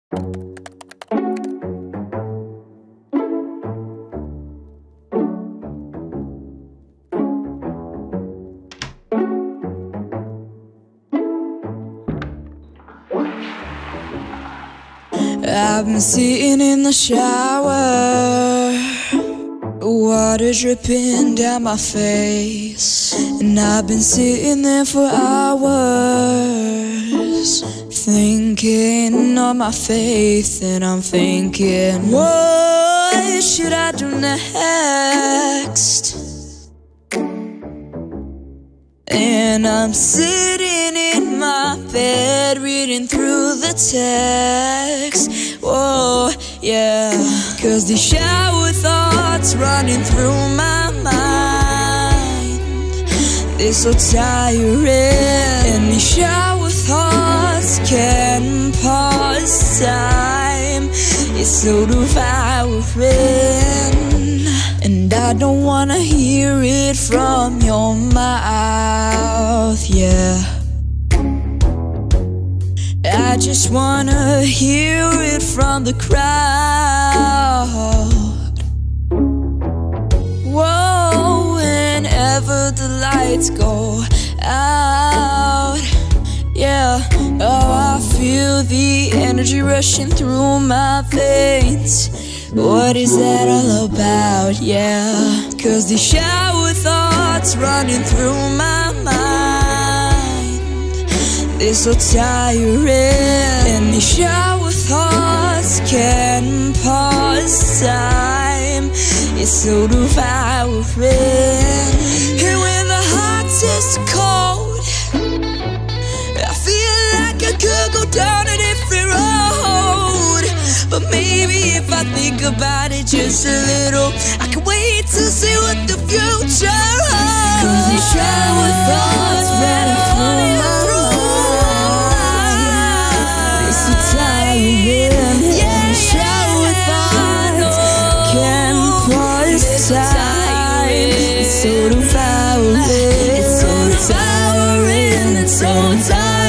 I've been sitting in the shower, water dripping down my face, and I've been sitting there for hours, thinking of my faith, and I'm thinking, what should I do next? And I'm sitting in my bed reading through the text. Whoa, yeah. 'Cause these shower thoughts running through my mind, they're so tiring. And these shower thoughts can pause time, it's so devouring. And I don't wanna hear it from your mouth, yeah. I just wanna hear it from the crowd. Whoa, whenever the lights go out, yeah. Oh, I feel the energy rushing through my veins. What is that all about, yeah? 'Cause these shower thoughts running through my mind, they're so tiring. And these shower thoughts can pause time, it's so devouring. And when the heart is cold, I feel like I could go down a different road. But maybe if I think about it just a little, I can wait to see what the future holds. 'Cause these shower thoughts running through my mind, it's so tiring. Yeah, these shower thoughts can pause time, it's so devouring. It's so devouring, it's so tiring.